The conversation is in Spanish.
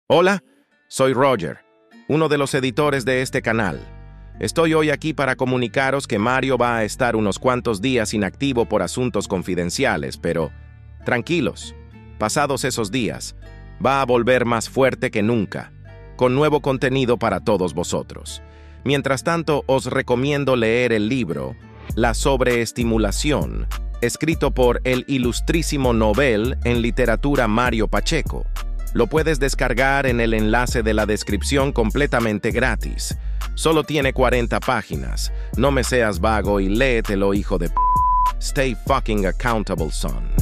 Hola, soy Roger, uno de los editores de este canal. Estoy hoy aquí para comunicaros que Mario va a estar unos cuantos días inactivo por asuntos confidenciales, pero tranquilos, pasados esos días, va a volver más fuerte que nunca, con nuevo contenido para todos vosotros. Mientras tanto, os recomiendo leer el libro La sobreestimulación, escrito por el ilustrísimo Nobel en literatura Mario Pacheco. Lo puedes descargar en el enlace de la descripción completamente gratis. Solo tiene 40 páginas. No me seas vago y léetelo, hijo de p***. Stay fucking accountable, son.